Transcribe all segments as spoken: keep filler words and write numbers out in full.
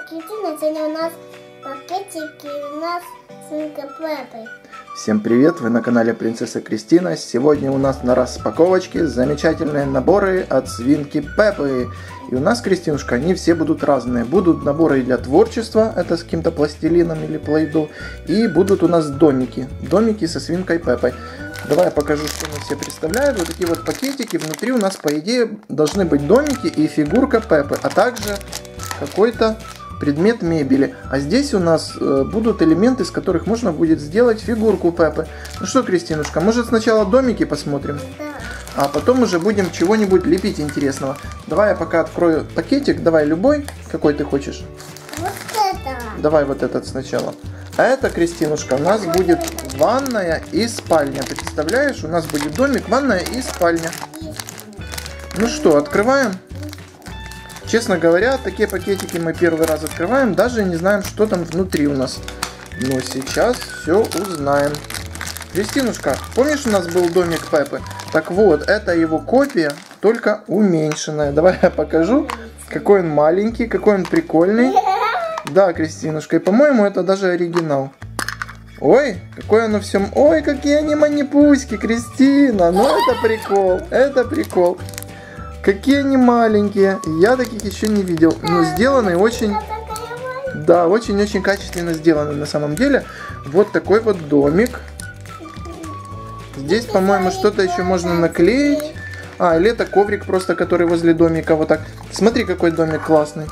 Кристина, сегодня у нас пакетики, у нас свинка Пеппа. Всем привет, вы на канале Принцесса Кристина. Сегодня у нас на распаковочке замечательные наборы от свинки Пеппы. И у нас, Кристинушка, они все будут разные. Будут наборы для творчества, это с каким-то пластилином или плейду. И будут у нас домики, домики со свинкой Пеппой. Давай я покажу, что они все представляют. Вот такие вот пакетики. Внутри у нас, по идее, должны быть домики и фигурка Пеппы, а также какой-то предмет мебели. А здесь у нас э, будут элементы, из которых можно будет сделать фигурку Пеппы. Ну что, Кристинушка, может сначала домики посмотрим? Да. А потом уже будем чего-нибудь лепить интересного. Давай я пока открою пакетик. Давай любой, какой ты хочешь. Вот это. Давай вот этот сначала. А это, Кристинушка, у нас будет ванная и спальня. Представляешь, у нас будет домик, ванная и спальня. Ну что, открываем? Честно говоря, такие пакетики мы первый раз открываем, даже не знаем, что там внутри у нас. Но сейчас все узнаем. Кристинушка, помнишь, у нас был домик Пеппы? Так вот, это его копия, только уменьшенная. Давай я покажу, какой он маленький, какой он прикольный. Да, Кристинушка, и по-моему, это даже оригинал. Ой, какое оно всем... Ой, какие они манипуськи, Кристина. Ну, это прикол, это прикол. Какие они маленькие. Я таких еще не видел. Но сделаны очень... Да, очень-очень качественно сделаны на самом деле. Вот такой вот домик. Здесь, по-моему, что-то еще можно наклеить. А, или это коврик просто, который возле домика. Вот так. Смотри, какой домик классный.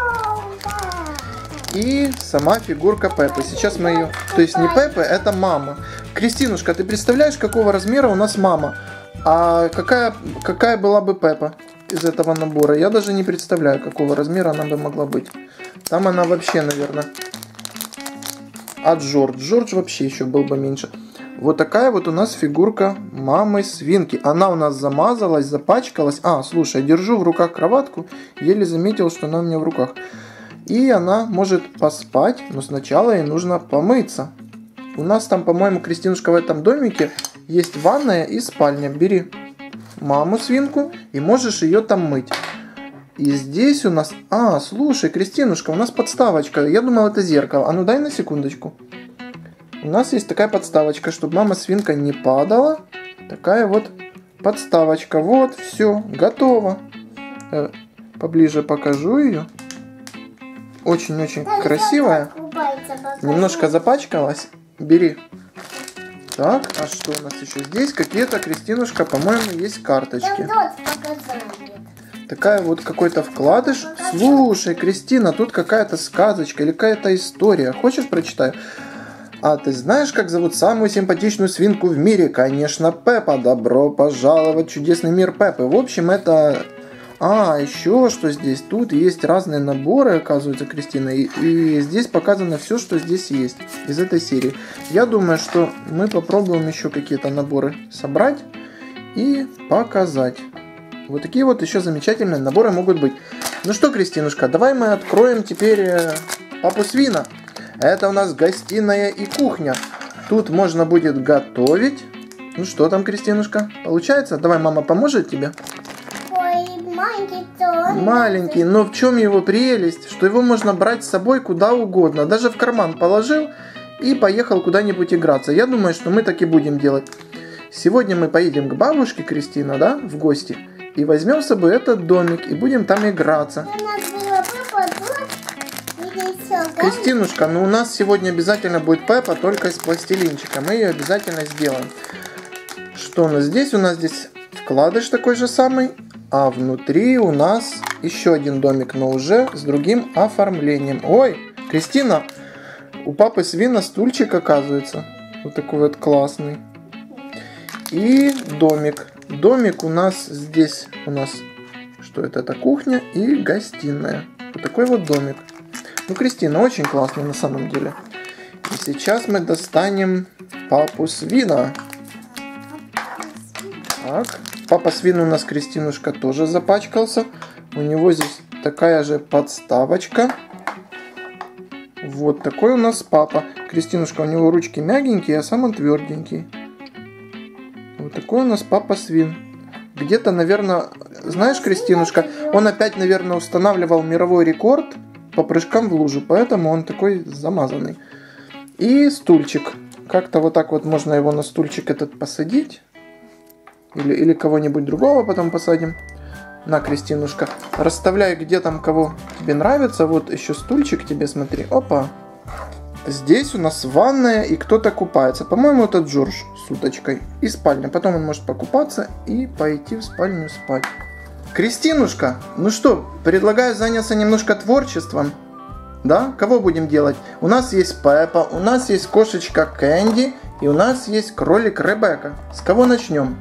И сама фигурка Пеппы. Сейчас мы ее... То есть не Пеппы, это мама. Кристинушка, ты представляешь, какого размера у нас мама? А какая, какая была бы Пеппа из этого набора? Я даже не представляю, какого размера она бы могла быть. Там она вообще, наверное... А Джордж? Джордж вообще еще был бы меньше. Вот такая вот у нас фигурка мамы свинки. Она у нас замазалась, запачкалась. А, слушай, держу в руках кроватку. Еле заметил, что она у меня в руках. И она может поспать, но сначала ей нужно помыться. У нас там, по-моему, Кристинушка, в этом домике есть ванная и спальня. Бери маму свинку и можешь ее там мыть. И здесь у нас... А, слушай, Кристинушка, у нас подставочка. Я думал, это зеркало. А ну дай на секундочку. У нас есть такая подставочка, чтобы мама свинка не падала. Такая вот подставочка. Вот, все, готово. Э, поближе покажу ее. Очень-очень красивая. Немножко запачкалась. Бери. Так, а что у нас еще здесь? Какие-то, Кристинушка, по-моему, есть карточки. Такая вот какой-то вкладыш. Слушай, Кристина, тут какая-то сказочка или какая-то история. Хочешь, прочитаю? А ты знаешь, как зовут самую симпатичную свинку в мире? Конечно, Пеппа. Добро пожаловать в чудесный мир Пеппы. В общем, это... А, еще что здесь? Тут есть разные наборы, оказывается, Кристина. И, и здесь показано все, что здесь есть из этой серии. Я думаю, что мы попробуем еще какие-то наборы собрать и показать. Вот такие вот еще замечательные наборы могут быть. Ну что, Кристинушка, давай мы откроем теперь папу свина. Это у нас гостиная и кухня. Тут можно будет готовить. Ну что там, Кристинушка? Получается? Давай, мама поможет тебе. Маленький, но в чем его прелесть? Что его можно брать с собой куда угодно. Даже в карман положил и поехал куда-нибудь играться. Я думаю, что мы так и будем делать. Сегодня мы поедем к бабушке Кристина, да, в гости. И возьмем с собой этот домик и будем там играться. Кристинушка, ну у нас сегодня обязательно будет Пеппа, только из пластилинчика. Мы ее обязательно сделаем. Что у нас здесь? У нас здесь вкладыш такой же самый. А внутри у нас еще один домик, но уже с другим оформлением. Ой, Кристина, у папы свина стульчик, оказывается. Вот такой вот классный. И домик. Домик у нас здесь, у нас, что это? Это кухня и гостиная. Вот такой вот домик. Ну, Кристина, очень классный на самом деле. И сейчас мы достанем папу свина. Так. Папа свин у нас, Кристинушка, тоже запачкался. У него здесь такая же подставочка. Вот такой у нас папа. Кристинушка, у него ручки мягенькие, а сам он тверденький. Вот такой у нас папа свин. Где-то, наверное, знаешь, Кристинушка, он опять, наверное, устанавливал мировой рекорд по прыжкам в лужу, поэтому он такой замазанный. И стульчик. Как-то вот так вот можно его на стульчик этот посадить. Или, или кого-нибудь другого потом посадим. На, Кристинушка, расставляй, где там кого тебе нравится. Вот еще стульчик тебе, смотри. Опа. Здесь у нас ванная и кто-то купается. По-моему, это Джордж с уточкой. И спальня. Потом он может покупаться и пойти в спальню спать. Кристинушка, ну что, предлагаю заняться немножко творчеством. Да? Кого будем делать? У нас есть Пеппа, у нас есть кошечка Кэнди и у нас есть кролик Ребекка. С кого начнем?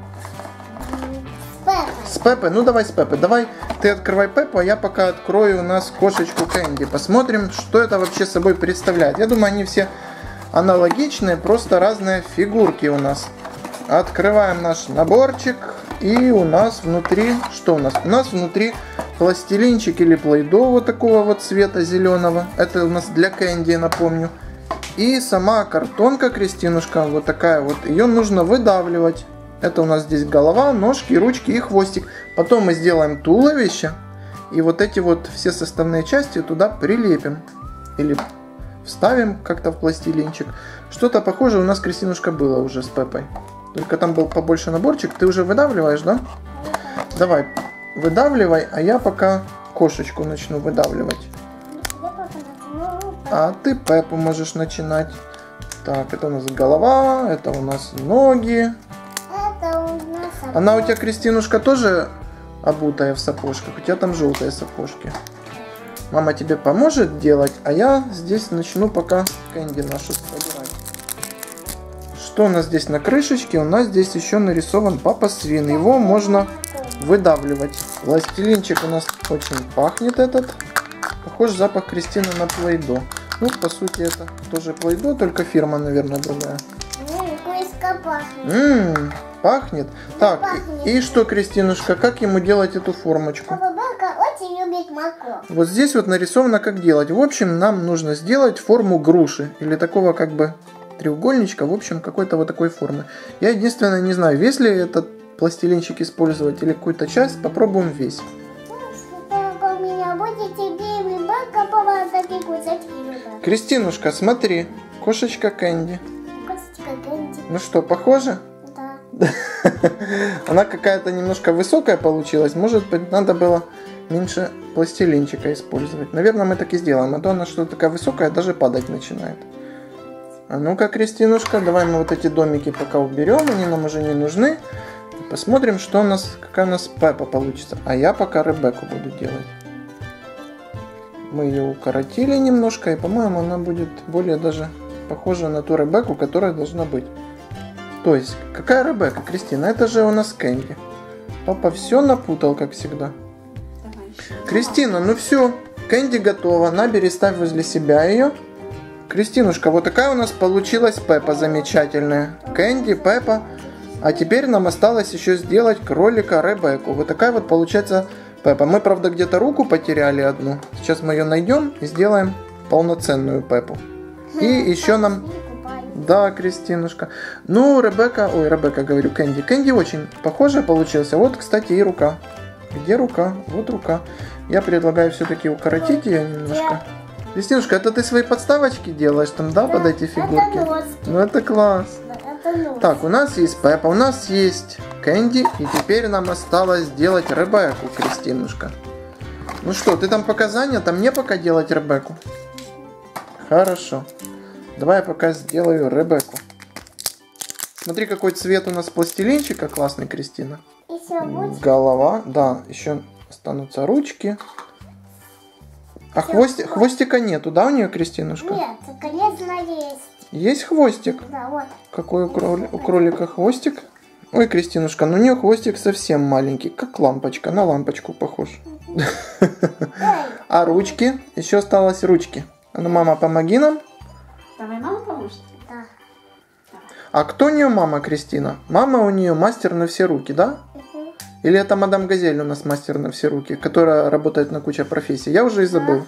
С Пеппы. Ну давай с Пеппы. Давай ты открывай Пеппу, а я пока открою у нас кошечку Кэнди. Посмотрим, что это вообще собой представляет. Я думаю, они все аналогичные, просто разные фигурки у нас. Открываем наш наборчик. И у нас внутри, что у нас? У нас внутри пластилинчик или плейдо вот такого вот цвета зеленого. Это у нас для Кэнди, напомню. И сама картонка, Кристинушка, вот такая вот. Ее нужно выдавливать. Это у нас здесь голова, ножки, ручки и хвостик. Потом мы сделаем туловище. И вот эти вот все составные части туда прилепим. Или вставим как-то в пластилинчик. Что-то похожее у нас, Кристинушка, было уже с Пеппой. Только там был побольше наборчик. Ты уже выдавливаешь, да? Давай, выдавливай, а я пока кошечку начну выдавливать. А ты Пеппу можешь начинать. Так, это у нас голова, это у нас ноги. Это у нас... Она у тебя, Кристинушка, тоже обутая в сапожках? У тебя там желтые сапожки. Мама тебе поможет делать, а я здесь начну пока Кэнди нашу собирать. Что у нас здесь на крышечке? У нас здесь еще нарисован Папа Свин. Его можно выдавливать. Пластилинчик у нас очень пахнет этот. Похож запах Кристины на плейдо. Ну, по сути, это тоже плейдо, только фирма, наверное, другая. Ммм, пахнет. Так, пахнет. И, и что, Кристинушка, как ему делать эту формочку? Собака очень любит морковь. Вот здесь вот нарисовано, как делать. В общем, нам нужно сделать форму груши. Или такого как бы треугольничка. В общем, какой-то вот такой формы. Я единственное не знаю, весь ли этот пластилинчик использовать или какую-то часть. Попробуем весь. У меня будет тебе рыбака, повар такие кусочки рыбака. Кристинушка, смотри. Кошечка Кэнди. Косточка Кэнди. Ну что, похоже? Да. Она какая-то немножко высокая получилась. Может быть, надо было меньше пластилинчика использовать. Наверное, мы так и сделаем. А то она что-то такая высокая, даже падать начинает. А ну-ка, Кристинушка, давай мы вот эти домики пока уберем. Они нам уже не нужны. Посмотрим, что у нас, какая у нас Пеппа получится. А я пока Ребекку буду делать. Мы ее укоротили немножко. И, по-моему, она будет более даже похожа на ту Ребекку, которая должна быть. То есть, какая Ребекка, Кристина? Это же у нас Кэнди. Папа все напутал, как всегда. Кристина, ну все, Кэнди готова. Набери, ставь возле себя ее. Кристинушка, вот такая у нас получилась Пеппа замечательная. Кэнди, Пеппа. А теперь нам осталось еще сделать кролика Ребекку. Вот такая вот получается Пеппа. Мы, правда, где-то руку потеряли одну. Сейчас мы ее найдем и сделаем полноценную Пеппу. И еще нам... Да, Кристинушка. Ну, Ребекка... Ой, Ребекка, говорю, Кэнди. Кэнди очень похожая получилась. Вот, кстати, и рука. Где рука? Вот рука. Я предлагаю все-таки укоротить ее немножко. Кристинушка, это ты свои подставочки делаешь там, да, Да, под эти фигурки? это нос. Ну, это класс. Да, это нос. Так, у нас есть Пеппа, у нас есть Кэнди. И теперь нам осталось сделать Ребекку, Кристинушка. Ну что, ты там пока занята? Мне пока делать Ребекку? Хорошо. Давай я пока сделаю Ребекку. Смотри, какой цвет у нас пластилинчика классный, Кристина. Еще будет. Голова, да, еще останутся ручки. А хвостик, хвостика нету, да, у нее, Кристинушка? Нет, конечно есть. Есть хвостик? Да, вот. Какой у, кроли, у кролика хвостик? Ой, Кристинушка, ну у нее хвостик совсем маленький, как лампочка, на лампочку похож. А ручки? Еще осталось ручки. Ну, мама, помоги нам. Давай мама поможет. Да. А кто у нее мама, Кристина? Мама у нее мастер на все руки, да? Угу. Или это мадам Газель у нас мастер на все руки, которая работает на куче профессий? Я уже и забыл.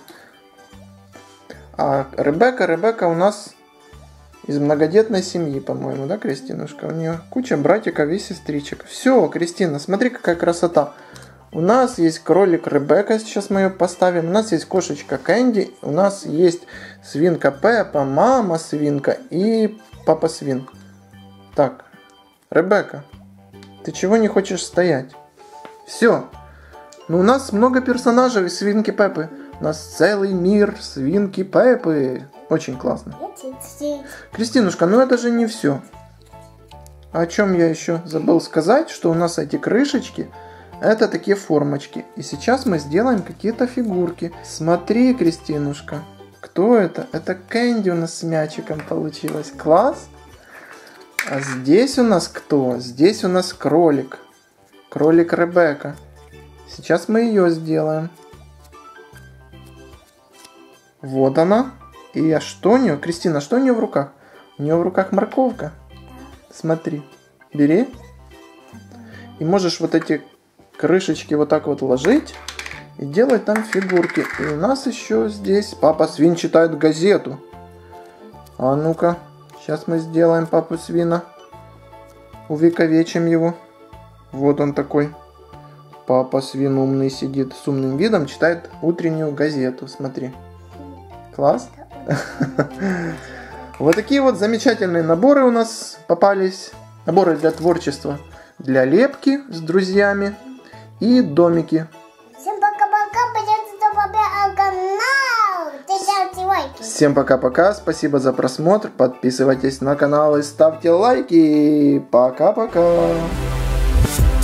А Ребекка, Ребекка у нас из многодетной семьи, по-моему, да, Кристинушка? У нее куча братиков и сестричек. Все, Кристина, смотри, какая красота. У нас есть кролик Ребекка, сейчас мы ее поставим. У нас есть кошечка Кэнди. У нас есть свинка Пеппа, мама свинка и папа свин. Так, Ребекка, ты чего не хочешь стоять? Все. Ну, у нас много персонажей свинки Пеппы. У нас целый мир свинки Пеппы. Очень классно. Кристинушка, ну это же не все. О чем я еще забыл сказать, что у нас эти крышечки, это такие формочки. И сейчас мы сделаем какие-то фигурки. Смотри, Кристинушка, кто это? Это Кэнди у нас с мячиком получилось. Класс! А здесь у нас кто? Здесь у нас кролик. Кролик Ребекка. Сейчас мы ее сделаем. Вот она. И а что у нее? Кристина, что у нее в руках? У нее в руках морковка. Смотри. Бери. И можешь вот эти крышечки вот так вот ложить. И делать там фигурки. И у нас еще здесь папа свин читает газету. А ну-ка. Сейчас мы сделаем папу свина. Увековечим его. Вот он такой. Папа свин умный сидит с умным видом, читает утреннюю газету. Смотри. Класс? Вот такие вот замечательные наборы у нас попались. Наборы для творчества. Для лепки с друзьями. И домики. Всем пока-пока. Подписывайтесь на канал. Ставьте лайки. Всем пока-пока. Спасибо за просмотр. Подписывайтесь на канал и ставьте лайки. Пока-пока.